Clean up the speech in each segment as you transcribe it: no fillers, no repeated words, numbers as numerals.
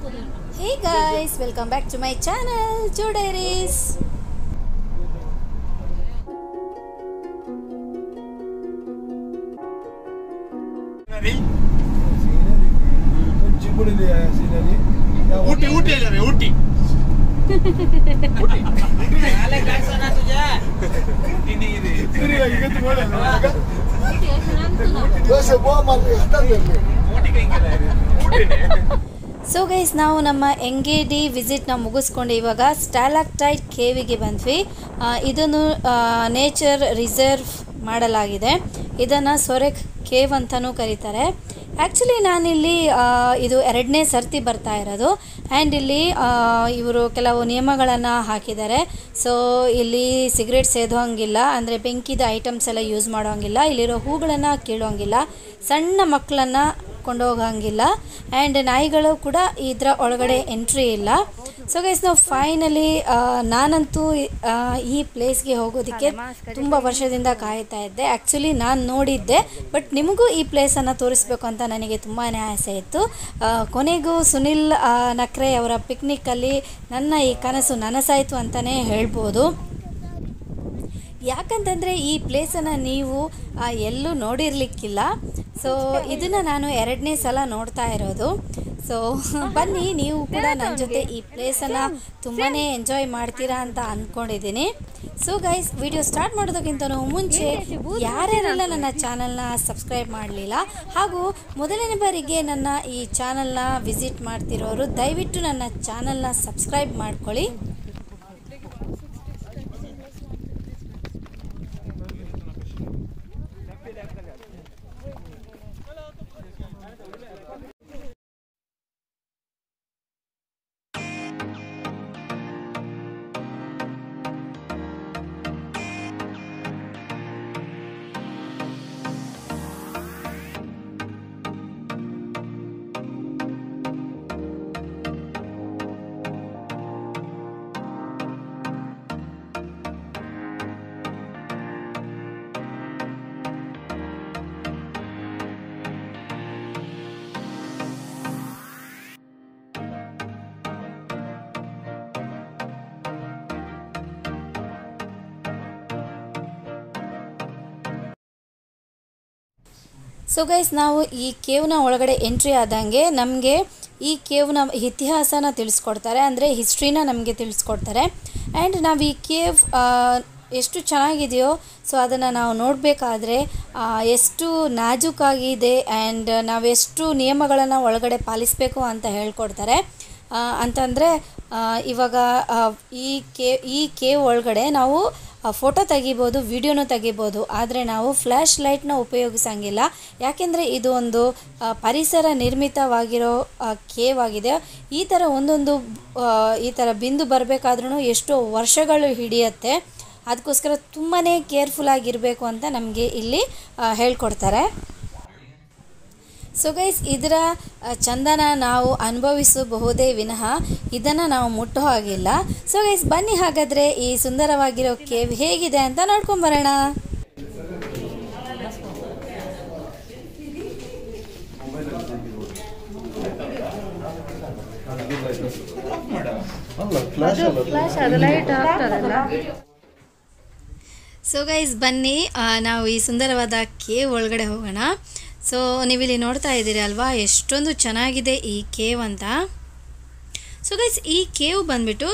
Hey guys, welcome back to my channel, Joe Diaries. So guys, ನಾವು ನಮ್ಮ ಎಂಗೇಡಿ ವಿಸಿಟ್ನ ಮುಗಿಸ್ಕೊಂಡು ಇವಾಗ ಸ್ಟಾಲಾಕ್ಟೈಟ್ ಕೇವಿಗೆ ಬಂದ್ವಿ. ಇದನ್ನು ನೇಚರ್ ರಿಸರ್ವ್ ಮಾಡಲಾಗಿದೆ. ಇದನ್ನು ಸೊರೆಕ್ ಕೇವ್ ಅಂತಲೂ ಕರೀತಾರೆ. ಆ್ಯಕ್ಚುಲಿ ನಾನಿಲ್ಲಿ ಇದು 2ನೇ ಸರ್ತಿ ಬರ್ತಾ ಇರೋದು. ಆ್ಯಂಡ್ ಇಲ್ಲಿ ಇವರು ಕೆಲವು ನಿಯಮಗಳನ್ನು ಹಾಕಿದ್ದಾರೆ. ಸೊ ಇಲ್ಲಿ ಸಿಗರೇಟ್ ಸೇದೋಂಗಿಲ್ಲ, ಅಂದರೆ ಬೆಂಕಿದ ಐಟಮ್ಸ್ ಎಲ್ಲ ಯೂಸ್ ಮಾಡೋಂಗಿಲ್ಲ, ಇಲ್ಲಿರೋ ಹೂಗಳನ್ನು ಕೀಳೋಂಗಿಲ್ಲ, ಸಣ್ಣ ಮಕ್ಕಳನ್ನು ಕೊಂಡೋಗಂಗಿಲ್ಲ, ಆ್ಯಂಡ್ ನಾಯಿಗಳು ಕೂಡ ಇದರ ಒಳಗಡೆ ಎಂಟ್ರಿ ಇಲ್ಲ. ಸೊ ಗೈಸ್, ನಾವು ಫೈನಲಿ ನಾನಂತೂ ಈ ಪ್ಲೇಸ್ಗೆ ಹೋಗೋದಕ್ಕೆ ತುಂಬ ವರ್ಷದಿಂದ ಕಾಯ್ತಾ ಇದ್ದೆ. ಆ್ಯಕ್ಚುಲಿ ನಾನು ನೋಡಿದ್ದೆ, ಬಟ್ ನಿಮಗೂ ಈ ಪ್ಲೇಸನ್ನು ತೋರಿಸ್ಬೇಕು ಅಂತ ನನಗೆ ತುಂಬಾ ಆಸೆ ಇತ್ತು. ಕೊನೆಗೂ ಸುನಿಲ್ ನಕ್ರೆ ಅವರ ಪಿಕ್ನಿಕ್ಕಲ್ಲಿ ನನ್ನ ಈ ಕನಸು ನನಸಾಯಿತು ಅಂತಲೇ ಹೇಳ್ಬೋದು. ಯಾಕಂತಂದರೆ ಈ ಪ್ಲೇಸನ್ನು ನೀವು ಎಲ್ಲೂ ನೋಡಿರಲಿಕ್ಕಿಲ್ಲ. ಸೊ ಇದನ್ನು ನಾನು 2ನೇ ಸಲ ನೋಡ್ತಾ ಇರೋದು. ಸೊ ಬನ್ನಿ, ನೀವು ಕೂಡ ನನ್ನ ಜೊತೆ ಈ ಪ್ಲೇಸನ್ನು ತುಂಬಾ ಎಂಜಾಯ್ ಮಾಡ್ತೀರಾ ಅಂತ ಅಂದ್ಕೊಂಡಿದ್ದೀನಿ. ಸೊ ಗೈಸ್, ವಿಡಿಯೋ ಸ್ಟಾರ್ಟ್ ಮಾಡೋದಕ್ಕಿಂತ ಮುಂಚೆ ಯಾರ್ಯಾರೆಲ್ಲ ನನ್ನ ಚಾನಲ್ನ ಸಬ್ಸ್ಕ್ರೈಬ್ ಮಾಡಲಿಲ್ಲ ಹಾಗೂ ಮೊದಲನೇ ಬಾರಿಗೆ ನನ್ನ ಈ ಚಾನಲ್ನ ವಿಸಿಟ್ ಮಾಡ್ತಿರೋರು ದಯವಿಟ್ಟು ನನ್ನ ಚಾನಲ್ನ ಸಬ್ಸ್ಕ್ರೈಬ್ ಮಾಡ್ಕೊಳ್ಳಿ. ಸೊ ಗೈಸ್, ನಾವು ಈ ಕೇವ್ನ ಒಳಗಡೆ ಎಂಟ್ರಿ ಆದಂಗೆ ನಮಗೆ ಈ ಕೇವ್ನ ಇತಿಹಾಸನ ತಿಳಿಸ್ಕೊಡ್ತಾರೆ, ಅಂದರೆ ಹಿಸ್ಟ್ರಿನ ನಮಗೆ ತಿಳಿಸ್ಕೊಡ್ತಾರೆ. ಆ್ಯಂಡ್ ನಾವು ಈ ಕೇವ್ ಎಷ್ಟು ಚೆನ್ನಾಗಿದೆಯೋ, ಸೊ ಅದನ್ನು ನಾವು ನೋಡಬೇಕಾದ್ರೆ ಎಷ್ಟು ನಾಜೂಕಾಗಿದೆ ಆ್ಯಂಡ್ ನಾವೆಷ್ಟು ನಿಯಮಗಳನ್ನು ಒಳಗಡೆ ಪಾಲಿಸಬೇಕು ಅಂತ ಹೇಳ್ಕೊಡ್ತಾರೆ. ಅಂತಂದರೆ ಇವಾಗ ಈ ಕೇವ್ ಒಳಗಡೆ ನಾವು ಫೋಟೋ ತೆಗಿಬೋದು, ವಿಡಿಯೋನೂ ತೆಗಿಬೋದು, ಆದರೆ ನಾವು ಫ್ಲ್ಯಾಶ್ ಲೈಟ್ನ ಉಪಯೋಗಿಸೋಂಗಿಲ್ಲ. ಯಾಕೆಂದರೆ ಇದು ಒಂದು ಪರಿಸರ ನಿರ್ಮಿತವಾಗಿರೋ ಕೇವ್ ಆಗಿದೆ. ಈ ಥರ ಒಂದೊಂದು ಈ ಥರ ಬಿಂದು ಬರಬೇಕಾದ್ರೂ ಎಷ್ಟೋ ವರ್ಷಗಳು ಹಿಡಿಯುತ್ತೆ. ಅದಕ್ಕೋಸ್ಕರ ತುಂಬಾ ಕೇರ್ಫುಲ್ ಆಗಿರಬೇಕು ಅಂತ ನಮಗೆ ಇಲ್ಲಿ ಹೇಳ್ಕೊಡ್ತಾರೆ. ಸೊ ಗೈಸ್, ಇದರ ಚಂದನ ನಾವು ಅನುಭವಿಸಬಹುದೇ ವಿನಃ ಇದನ್ನು ನಾವು ಮುಟ್ಟೋ ಹಾಗಿಲ್ಲ. ಸೊ ಗೈಸ್, ಬನ್ನಿ ಹಾಗಾದರೆ ಈ ಸುಂದರವಾಗಿರೋ ಕೇವ್ ಹೇಗಿದೆ ಅಂತ ನೋಡ್ಕೊಂಬರೋಣ. ಸೊ ಗೈಸ್, ಬನ್ನಿ ನಾವು ಈ ಸುಂದರವಾದ ಕೇವ್ ಒಳಗಡೆ ಹೋಗೋಣ. ಸೊ ನೀವಿಲ್ಲಿ ನೋಡ್ತಾ ಇದ್ದೀರಿ ಅಲ್ವಾ, ಎಷ್ಟೊಂದು ಚೆನ್ನಾಗಿದೆ ಈ ಕೇವ್ ಅಂತ. ಸೊ ಗೈಸ್, ಈ ಕೇವ್ ಬಂದ್ಬಿಟ್ಟು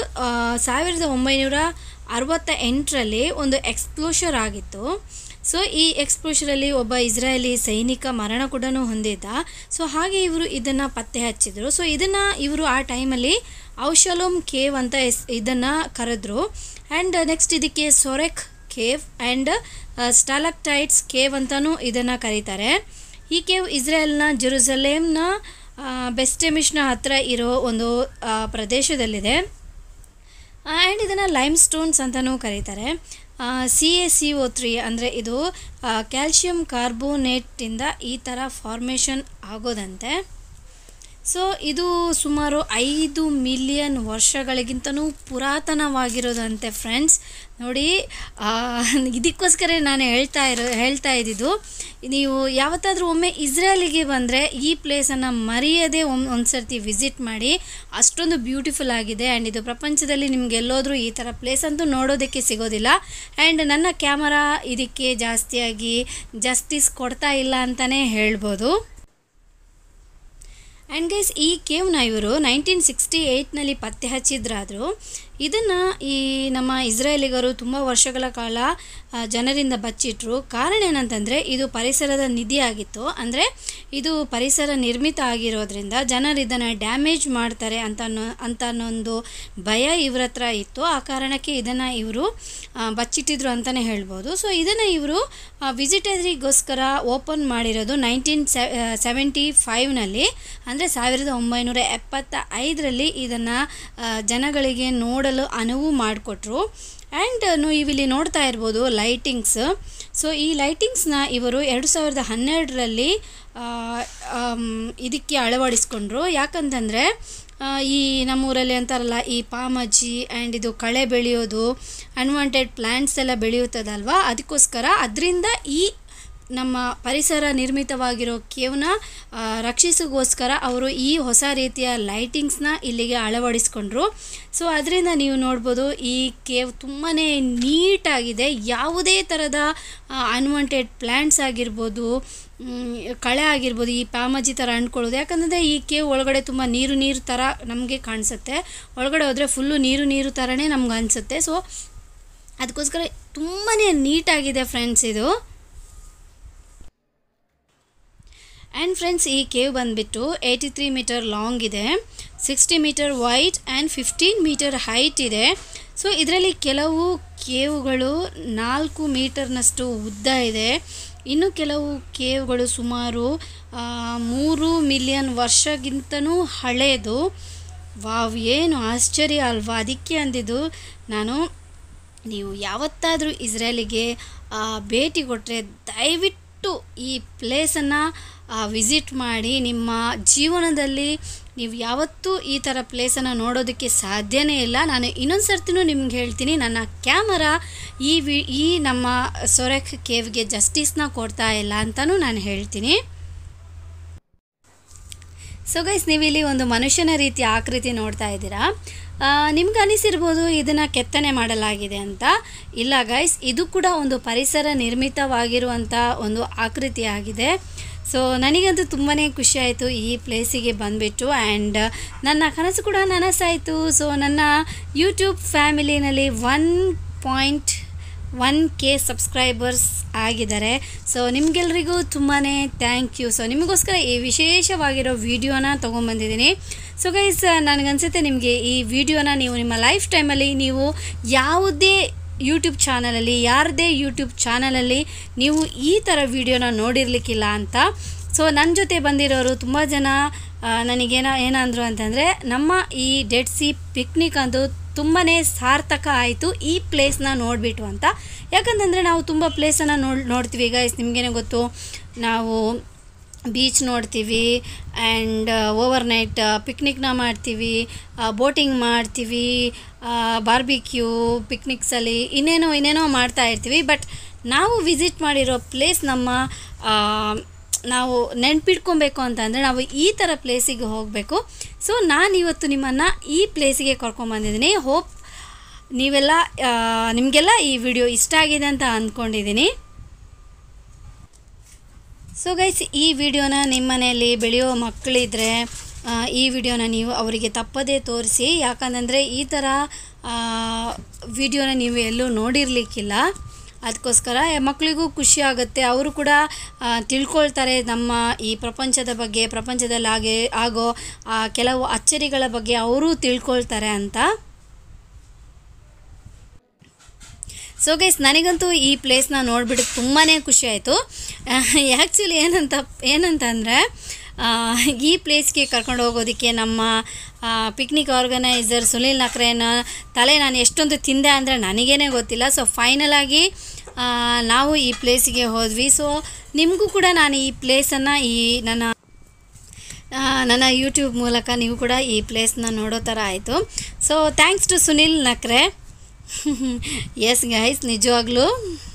1968ರಲ್ಲಿ ಒಂದು ಎಕ್ಸ್ಪ್ಲೋಷರ್ ಆಗಿತ್ತು. ಸೊ ಈ ಎಕ್ಸ್ಪ್ಲೋಷರಲ್ಲಿ ಒಬ್ಬ ಇಸ್ರಾಯೇಲಿ ಸೈನಿಕ ಮರಣ ಕೂಡ ಹೊಂದಿದ್ದ. ಸೊ ಹಾಗೆ ಇವರು ಇದನ್ನು ಪತ್ತೆ ಹಚ್ಚಿದರು. ಸೊ ಇದನ್ನು ಇವರು ಆ ಟೈಮಲ್ಲಿ ಔಷಲೋಮ್ ಕೇವ್ ಅಂತ ಇದನ್ನು ಕರೆದ್ರು. ಆ್ಯಂಡ್ ನೆಕ್ಸ್ಟ್ ಇದಕ್ಕೆ Sorek cave and stalactites cave ಅಂತಲೂ ಇದನ್ನು ಕರೀತಾರೆ. ಈ ಕೇವ್ ಇಸ್ರೇಲ್ನ ಜೆರುಸಲೇಮ್ನ ಬೆಸ್ಟೆಮಿಷ್ನ ಹತ್ರ ಇರೋ ಒಂದು ಪ್ರದೇಶದಲ್ಲಿದೆ. ಆ್ಯಂಡ್ ಇದನ್ನು ಲೈಮ್ ಸ್ಟೋನ್ಸ್ ಅಂತಲೂ ಕರೀತಾರೆ. CaCO3 ಅಂದರೆ ಇದು ಕ್ಯಾಲ್ಶಿಯಂ ಕಾರ್ಬೋನೇಟಿಂದ ಈ ಥರ ಫಾರ್ಮೇಷನ್ ಆಗೋದಂತೆ. ಸೊ ಇದು ಸುಮಾರು 5 ಮಿಲಿಯನ್ ವರ್ಷಗಳಿಗಿಂತನೂ ಪುರಾತನವಾಗಿರೋದಂತೆ ಫ್ರೆಂಡ್ಸ್. ನೋಡಿ, ಇದಕ್ಕೋಸ್ಕರ ನಾನು ಹೇಳ್ತಾ ಇದ್ದಿದ್ದು, ನೀವು ಯಾವತ್ತಾದರೂ ಒಮ್ಮೆ ಇಸ್ರೇಲಿಗೆ ಬಂದರೆ ಈ ಪ್ಲೇಸನ್ನು ಮರೆಯದೇ ಒಂದು ಸರ್ತಿ ವಿಸಿಟ್ ಮಾಡಿ. ಅಷ್ಟೊಂದು ಬ್ಯೂಟಿಫುಲ್ ಆಗಿದೆ. ಆ್ಯಂಡ್ ಇದು ಪ್ರಪಂಚದಲ್ಲಿ ನಿಮ್ಗೆ ಎಲ್ಲೋದ್ರೂ ಈ ಥರ ಪ್ಲೇಸ್ ಅಂತೂ ನೋಡೋದಕ್ಕೆ ಸಿಗೋದಿಲ್ಲ. ಆ್ಯಂಡ್ ನನ್ನ ಕ್ಯಾಮರಾ ಇದಕ್ಕೆ ಜಾಸ್ತಿಯಾಗಿ ಜಸ್ಟಿಸ್ ಕೊಡ್ತಾ ಇಲ್ಲ ಅಂತಲೇ ಹೇಳ್ಬೋದು. ಆ್ಯಂಡ್ ಗೈಸ್, ಈ ಕೇವ್ನ ಇವರು 1968ನಲ್ಲಿ ಪತ್ತೆ ಹಚ್ಚಿದ್ರಾದರೂ ಇದನ್ನು ಈ ನಮ್ಮ ಇಸ್ರೇಲಿಗರು ತುಂಬ ವರ್ಷಗಳ ಕಾಲ ಜನರಿಂದ ಬಚ್ಚಿಟ್ರು. ಕಾರಣ ಏನಂತಂದರೆ, ಇದು ಪರಿಸರದ ನಿಧಿಯಾಗಿತ್ತು. ಅಂದರೆ ಇದು ಪರಿಸರ ನಿರ್ಮಿತ ಆಗಿರೋದ್ರಿಂದ ಜನರು ಇದನ್ನು ಡ್ಯಾಮೇಜ್ ಮಾಡ್ತಾರೆ ಅಂತನೊಂದು ಭಯ ಇವ್ರ ಹತ್ರ ಇತ್ತು. ಆ ಕಾರಣಕ್ಕೆ ಇದನ್ನು ಇವರು ಬಚ್ಚಿಟ್ಟಿದ್ರು ಅಂತಲೇ ಹೇಳ್ಬೋದು. ಸೊ ಇದನ್ನು ಇವರು ವಿಸಿಟರಿಗೋಸ್ಕರ ಓಪನ್ ಮಾಡಿರೋದು 1975ನಲ್ಲಿ, ಅಂದರೆ 1975ರಲ್ಲಿ ಇದನ್ನು ಜನಗಳಿಗೆ ನೋಡಲು ಅನುವು ಮಾಡಿಕೊಟ್ರು. ಆ್ಯಂಡ್ ನೀವಿಲ್ಲಿ ನೋಡ್ತಾ ಇರ್ಬೋದು ಲೈಟಿಂಗ್ಸ್. ಸೊ ಈ ಲೈಟಿಂಗ್ಸ್ನ ಇವರು 2012ರಲ್ಲಿ ಇದಕ್ಕೆ ಅಳವಡಿಸ್ಕೊಂಡ್ರು. ಯಾಕಂತಂದರೆ ಈ ನಮ್ಮೂರಲ್ಲಿ ಅಂತಾರಲ್ಲ, ಈ ಪಾಮಜ್ಜಿ ಆ್ಯಂಡ್ ಇದು ಕಳೆ ಬೆಳೆಯೋದು, ಅನ್ವಾಂಟೆಡ್ ಪ್ಲ್ಯಾಂಟ್ಸ್ ಎಲ್ಲ ಬೆಳೆಯುತ್ತದಲ್ವ, ಅದಕ್ಕೋಸ್ಕರ ಅದರಿಂದ ಈ ನಮ್ಮ ಪರಿಸರ ನಿರ್ಮಿತವಾಗಿರೋ ಕೇವ್ನ ರಕ್ಷಿಸೋಗೋಸ್ಕರ ಅವರು ಈ ಹೊಸ ರೀತಿಯ ಲೈಟಿಂಗ್ಸ್ನ ಇಲ್ಲಿಗೆ ಅಳವಡಿಸ್ಕೊಂಡ್ರು. ಸೊ ಅದರಿಂದ ನೀವು ನೋಡ್ಬೋದು ಈ ಕೇವ್ ತುಂಬಾ ನೀಟಾಗಿದೆ. ಯಾವುದೇ ಥರದ ಅನ್ವಾಂಟೆಡ್ ಪ್ಲ್ಯಾಂಟ್ಸ್ ಆಗಿರ್ಬೋದು, ಕಳೆ ಆಗಿರ್ಬೋದು, ಈ ಪಾಮಜ್ಜಿ ಥರ ಅಂದ್ಕೊಳ್ಳೋದು. ಯಾಕಂದರೆ ಈ ಕೇವ್ ಒಳಗಡೆ ತುಂಬ ನೀರು ಥರ ನಮಗೆ ಕಾಣಿಸುತ್ತೆ. ಒಳಗಡೆ ಹೋದರೆ ಫುಲ್ಲು ನೀರು ಥರನೇ ನಮ್ಗೆ ಅನಿಸುತ್ತೆ. ಸೊ ಅದಕ್ಕೋಸ್ಕರ ತುಂಬಾ ನೀಟಾಗಿದೆ ಫ್ರೆಂಡ್ಸ್ ಇದು. ಆ್ಯಂಡ್ ಫ್ರೆಂಡ್ಸ್, ಈ ಕೇವ್ ಬಂದುಬಿಟ್ಟು 83 ಮೀಟರ್ ಲಾಂಗ್ ಇದೆ, 60 meter wide and 15 meter height ಇದೆ. ಸೊ ಇದರಲ್ಲಿ ಕೆಲವು ಕೇವ್ಗಳು 4 ಮೀಟರ್ನಷ್ಟು ಉದ್ದ ಇದೆ. ಇನ್ನು ಕೆಲವು ಕೇವ್ಗಳು ಸುಮಾರು 3 ಮಿಲಿಯನ್ ವರ್ಷಗಿಂತನೂ ಹಳೆಯದು. ವಾವ್, ಏನು ಆಶ್ಚರ್ಯ ಅಲ್ವಾ? ಅದಕ್ಕೆ ಅಂದಿದ್ದು ನಾನು, ನೀವು ಯಾವತ್ತಾದರೂ ಇಸ್ರೇಲಿಗೆ ಭೇಟಿ ಕೊಟ್ಟರೆ ದಯವಿಟ್ಟು ಈ ಪ್ಲೇಸನ್ನು ವಿಸಿಟ್ ಮಾಡಿ. ನಿಮ್ಮ ಜೀವನದಲ್ಲಿ ನೀವು ಯಾವತ್ತೂ ಈ ಥರ ಪ್ಲೇಸನ್ನು ನೋಡೋದಕ್ಕೆ ಸಾಧ್ಯನೇ ಇಲ್ಲ. ನಾನು ಇನ್ನೊಂದು ಸರ್ತಿನೂ ನಿಮ್ಗೆ ಹೇಳ್ತೀನಿ, ನನ್ನ ಕ್ಯಾಮರಾ ಈ ನಮ್ಮ ಸೊರೆಕ್ ಕೇವ್ಗೆ ಜಸ್ಟಿಸ್ನ ಕೊಡ್ತಾ ಇಲ್ಲ ಅಂತಲೂ ನಾನು ಹೇಳ್ತೀನಿ. ಸೊ ಗೈಸ್, ನೀವಿಲ್ಲಿ ಒಂದು ಮನುಷ್ಯನ ರೀತಿಯ ಆಕೃತಿ ನೋಡ್ತಾ ಇದ್ದೀರಾ. ನಿಮ್ಗೆ ಅನಿಸಿರ್ಬೋದು ಇದನ್ನು ಕೆತ್ತನೆ ಮಾಡಲಾಗಿದೆ ಅಂತ. ಇಲ್ಲ ಗೈಸ್, ಇದು ಕೂಡ ಒಂದು ಪರಿಸರ ನಿರ್ಮಿತವಾಗಿರುವಂಥ ಒಂದು ಆಕೃತಿಯಾಗಿದೆ. ಸೊ ನನಗಂತೂ ತುಂಬಾ ಖುಷಿ ಆಯಿತು ಈ ಪ್ಲೇಸಿಗೆ ಬಂದುಬಿಟ್ಟು. ಆ್ಯಂಡ್ ನನ್ನ ಕನಸು ಕೂಡ ನನಸಾಯಿತು. ಸೊ ನನ್ನ ಯೂಟ್ಯೂಬ್ ಫ್ಯಾಮಿಲಿನಲ್ಲಿ 1.1K ಸಬ್ಸ್ಕ್ರೈಬರ್ಸ್ ಆಗಿದ್ದಾರೆ. ಸೊ ನಿಮಗೆಲ್ರಿಗೂ ತುಂಬಾ ಥ್ಯಾಂಕ್ ಯು. ಸೊ ನಿಮಗೋಸ್ಕರ ಈ ವಿಶೇಷವಾಗಿರೋ ವಿಡಿಯೋನ ತೊಗೊಂಬಂದಿದ್ದೀನಿ. ಸೊ ಗೈಸ್, ನನಗನ್ಸುತ್ತೆ ನಿಮಗೆ ಈ ವಿಡಿಯೋನ ನೀವು ನಿಮ್ಮ ಲೈಫ್ ಟೈಮಲ್ಲಿ ನೀವು ಯಾವುದೇ ಯೂಟ್ಯೂಬ್ ಚಾನಲಲ್ಲಿ ನೀವು ಈ ಥರ ವಿಡಿಯೋನ ನೋಡಿರಲಿಕ್ಕಿಲ್ಲ ಅಂತ. ಸೊ ನನ್ನ ಜೊತೆ ಬಂದಿರೋರು ತುಂಬ ಜನ ಏನಂದರು ಅಂತಂದರೆ, ನಮ್ಮ ಈ ಡೆಡ್ ಸಿ ಪಿಕ್ನಿಕ್ ಅಂತೂ ತುಂಬಾ ಸಾರ್ಥಕ ಆಯಿತು ಈ ಪ್ಲೇಸ್ನ ನೋಡಿಬಿಟ್ಟು ಅಂತ. ಯಾಕಂತಂದರೆ ನಾವು ತುಂಬ ಪ್ಲೇಸನ್ನು ನೋಡ್ತೀವಿ ಗೈಸ್. ನಿಮಗೇನೋ ಗೊತ್ತು, ನಾವು ಬೀಚ್ ನೋಡ್ತೀವಿ ಆ್ಯಂಡ್ ಓವರ್ನೈಟ್ ಪಿಕ್ನಿಕ್ನ ಮಾಡ್ತೀವಿ, ಬೋಟಿಂಗ್ ಮಾಡ್ತೀವಿ, ಬಾರ್ಬಿಕ್ಯೂ ಪಿಕ್ನಿಕ್ಸಲ್ಲಿ ಇನ್ನೇನೋ ಮಾಡ್ತಾ ಇರ್ತೀವಿ. ಬಟ್ ನಾವು ವಿಸಿಟ್ ಮಾಡಿರೋ ಪ್ಲೇಸ್ ನಾವು ನೆನ್ಪಿಟ್ಕೊಬೇಕು ಅಂತಂದರೆ ನಾವು ಈ ಥರ ಪ್ಲೇಸಿಗೆ ಹೋಗಬೇಕು. ಸೊ ನಾನಿವತ್ತು ನಿಮ್ಮನ್ನು ಈ ಪ್ಲೇಸಿಗೆ ಕರ್ಕೊಂಬಂದಿದ್ದೀನಿ. ಹೋಪ್ ನಿಮಗೆಲ್ಲ ಈ ವಿಡಿಯೋ ಇಷ್ಟ ಆಗಿದೆ ಅಂತ ಅಂದ್ಕೊಂಡಿದ್ದೀನಿ. ಸೊ ಗೈಸ್, ಈ ವಿಡಿಯೋನ ನಿಮ್ಮ ಮನೆಯಲ್ಲಿ ಬೆಳೆಯೋ ಮಕ್ಕಳಿದ್ರೆ ಈ ವಿಡಿಯೋನ ನೀವು ಅವರಿಗೆ ತಪ್ಪದೇ ತೋರಿಸಿ. ಯಾಕಂತಂದರೆ ಈ ಥರ ವಿಡಿಯೋನ ನೀವು ಎಲ್ಲೂ ನೋಡಿರಲಿಕ್ಕಿಲ್ಲ. ಅದಕ್ಕೋಸ್ಕರ ಮಕ್ಕಳಿಗೂ ಖುಷಿ ಆಗುತ್ತೆ, ಅವರು ಕೂಡ ತಿಳ್ಕೊಳ್ತಾರೆ ನಮ್ಮ ಈ ಪ್ರಪಂಚದ ಬಗ್ಗೆ, ಪ್ರಪಂಚದಲ್ಲಿ ಆಗೋ ಕೆಲವು ಅಚ್ಚರಿಗಳ ಬಗ್ಗೆ ಅವರು ತಿಳ್ಕೊಳ್ತಾರೆ ಅಂತ. ಸೊ ಗೈಸ್, ನನಗಂತೂ ಈ ಪ್ಲೇಸ್ನ ನೋಡಿಬಿಟ್ಟು ತುಂಬಾ ಖುಷಿ ಆಯಿತು. ಆ್ಯಕ್ಚುಲಿ ಏನಂತಂದರೆ ಈ ಪ್ಲೇಸ್ಗೆ ಕರ್ಕೊಂಡು ಹೋಗೋದಕ್ಕೆ ನಮ್ಮ ಪಿಕ್ನಿಕ್ ಆರ್ಗನೈಸರ್ ಸುನಿಲ್ ನಕ್ರೇನ ನಾನು ಎಷ್ಟೊಂದು ತಿಂದೆ ಅಂದರೆ ನನಗೇನೆ ಗೊತ್ತಿಲ್ಲ. ಸೊ ಫೈನಲಾಗಿ ನಾವು ಈ ಪ್ಲೇಸಿಗೆ ಹೋದ್ವಿ. ಸೊ ನಿಮಗೂ ಕೂಡ ನಾನು ಈ ಪ್ಲೇಸನ್ನು ನನ್ನ ಯೂಟ್ಯೂಬ್ ಮೂಲಕ ನೀವು ಕೂಡ ಈ ಪ್ಲೇಸ್ನ ನೋಡೋ ಥರ ಆಯಿತು. So thanks to Sunil Nakre. Yes guys, ನಿಜವಾಗ್ಲೂ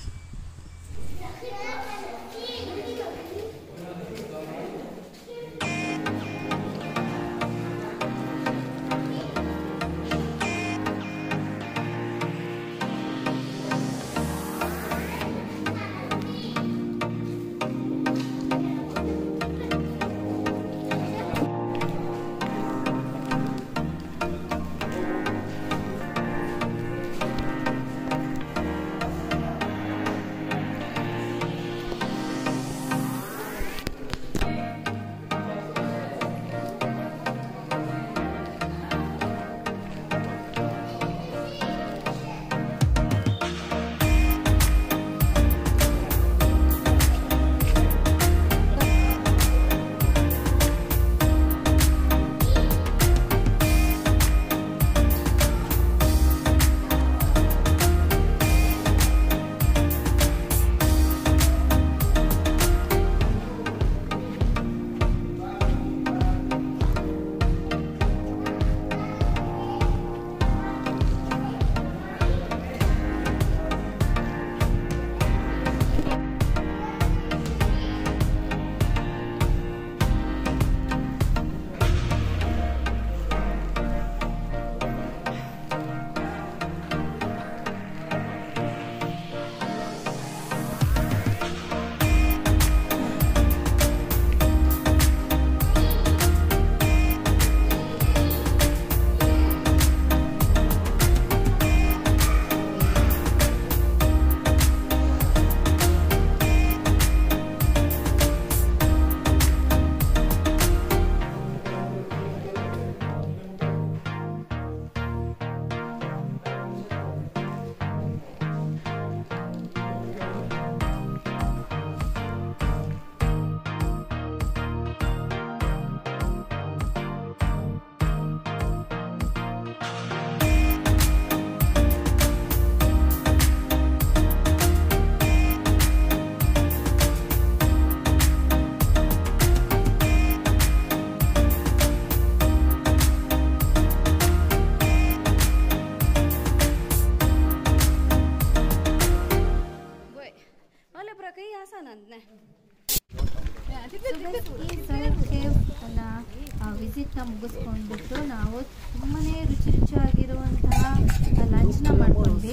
ವಿಸಿಟ್ನ ಮುಗಿಸ್ಕೊಂಡ್ಬಿಟ್ಟು ನಾವು ತುಂಬನೇ ರುಚಿಯಾಗಿರುವಂತಹ ಲಂಚ್ನ ಮಾಡ್ಕೊಂಡ್ವಿ.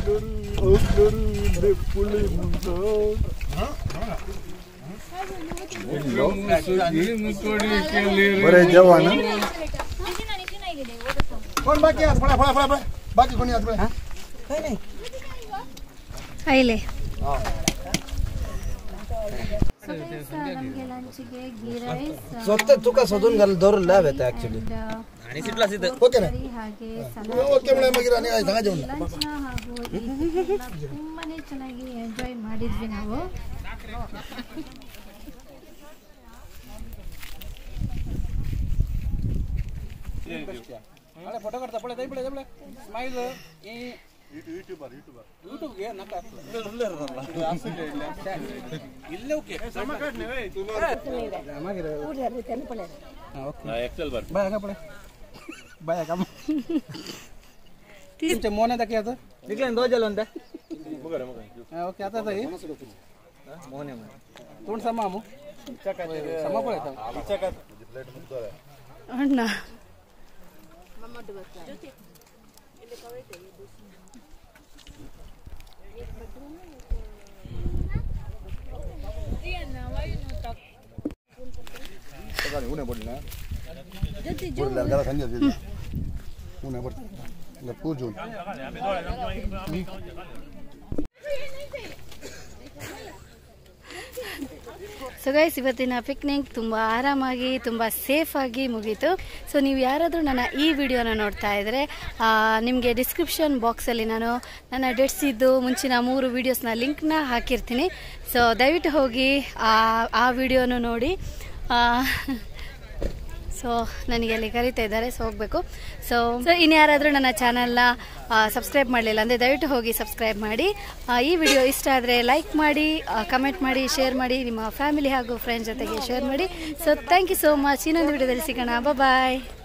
ನಮಗೆ ಲಂಚ್ಗೆ ಗೀ ರೈಸ್ स्वतः तुका शोधून घाल दौर लाभ येते ऍक्च्युअली आणि सिटला सिट ओके ना ಹಾಗೆ ओके ಮೇಡಂ ಆಗಿರ ನೀವು ಸಂಗ ಜೀವನ ಲಂಚ್ನ ಹಾಗೂ ತುಂಬಾನೇ ಚೆನ್ನಾಗಿ ಎಂಜಾಯ್ ಮಾಡಿದ್ವಿ ನಾವು. अरे फोटो करता पडे दई पडे दई स्माइल ಈ ಯೂಟ್ಯೂಬರ್ ಯೂಟ್ಯೂಬ್ ಗೆ ನಕ ಇಲ್ಲೇ ಇಲ್ಲೇ ಓಕೆ ಸಮಕಟ್ನೆ ನಮಗೆ ಊರೇ ತೆನೆ ಪಡೆ ಓಕೆ ಎಕ್ಸೆಲ್ ಬರ್ ಬಾಯ್ ಆಗ ಪಡೆ ಬಾಯ್ ಆಗ तीन मोने तक आता निकले दो जल होता मगर ओके आता था ये मोने में तोड़ समा मु समा पड़े था चका प्लेट में तो है ಅಣ್ಣ मम्मा तो बस ज्योति इले कवर चाहिए दूसरी एक बेडरूम है ये ना वायु नो तक पता नहीं उन्हें बोलना ज्योति जो लगा संजय जी उन्हें बोल ले पूजो ಸೊ ಗೈಸ್, ಇವತ್ತಿನ ಪಿಕ್ನಿಕ್ ತುಂಬ ಆರಾಮಾಗಿ ತುಂಬ ಸೇಫಾಗಿ ಮುಗೀತು. ಸೊ ನೀವು ಯಾರಾದರೂ ನನ್ನ ಈ ವಿಡಿಯೋನ ನೋಡ್ತಾ ಇದ್ದರೆ ನಿಮಗೆ ಡಿಸ್ಕ್ರಿಪ್ಷನ್ ಬಾಕ್ಸಲ್ಲಿ ನಾನು ನನ್ನ ಡೇಟ್ಸಿದ್ದು ಮುಂಚಿನ 3 ವೀಡಿಯೋಸ್ನ ಲಿಂಕ್ನ ಹಾಕಿರ್ತೀನಿ. ಸೊ ದಯವಿಟ್ಟು ಹೋಗಿ ಆ ವಿಡಿಯೋನು ನೋಡಿ. ಸೊ ನನಗೆ ಅಲ್ಲಿ ಕರೀತಾ ಇದ್ದಾರೆ, ಸೊ ಹೋಗಬೇಕು. ಸೊ ಇನ್ನು ಯಾರಾದರೂ ನನ್ನ ಚಾನಲ್ನ ಸಬ್ಸ್ಕ್ರೈಬ್ ಮಾಡಲಿಲ್ಲ ಅಂದರೆ ದಯವಿಟ್ಟು ಹೋಗಿ ಸಬ್ಸ್ಕ್ರೈಬ್ ಮಾಡಿ. ಈ ವಿಡಿಯೋ ಇಷ್ಟ ಆದರೆ ಲೈಕ್ ಮಾಡಿ, ಕಮೆಂಟ್ ಮಾಡಿ, ಶೇರ್ ಮಾಡಿ, ನಿಮ್ಮ ಫ್ಯಾಮಿಲಿ ಹಾಗೂ ಫ್ರೆಂಡ್ಸ್ ಜೊತೆಗೆ ಶೇರ್ ಮಾಡಿ. So thank you so much. ಇನ್ನೊಂದು ವಿಡಿಯೋದಲ್ಲಿ ಸಿಗೋಣ. ಬಾಯ್.